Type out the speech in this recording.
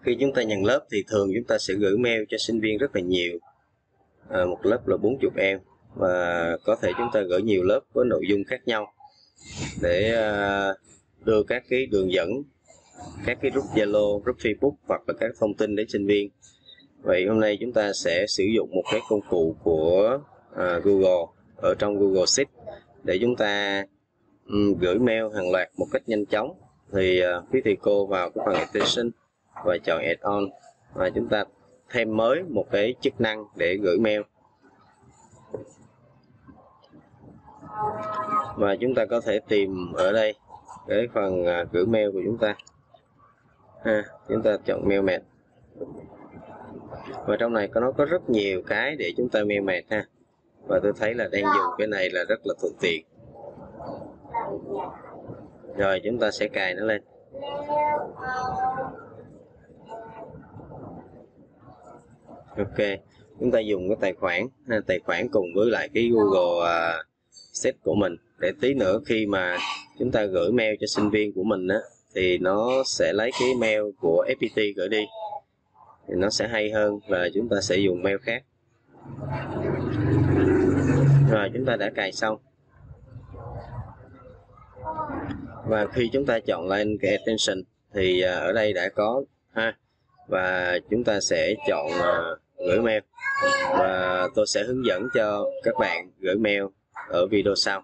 Khi chúng ta nhận lớp thì thường chúng ta sẽ gửi mail cho sinh viên rất là nhiều, một lớp là 40 em, và có thể chúng ta gửi nhiều lớp với nội dung khác nhau để đưa các cái đường dẫn, các cái group Zalo, group Facebook hoặc là các thông tin đến sinh viên. Vậy hôm nay chúng ta sẽ sử dụng một cái công cụ của Google ở trong Google Sheets để chúng ta gửi mail hàng loạt một cách nhanh chóng. Thì quý thầy cô vào cái phần extension và chọn add-on, và chúng ta thêm mới một cái chức năng để gửi mail, và chúng ta có thể tìm ở đây cái phần gửi mail của chúng ta. Chúng ta chọn mail method, và trong này nó có rất nhiều cái để chúng ta mail method ha, và tôi thấy là đang dùng cái này là rất là thuận tiện. Rồi chúng ta sẽ cài nó lên. Ok, chúng ta dùng cái tài khoản cùng với lại cái Google Sheets của mình, để tí nữa khi mà chúng ta gửi mail cho sinh viên của mình á, thì nó sẽ lấy cái mail của FPT gửi đi, thì nó sẽ hay hơn và chúng ta sẽ dùng mail khác. Rồi chúng ta đã cài xong, và khi chúng ta chọn lên cái extension thì ở đây đã có và chúng ta sẽ chọn gửi mail, và tôi sẽ hướng dẫn cho các bạn gửi mail ở video sau.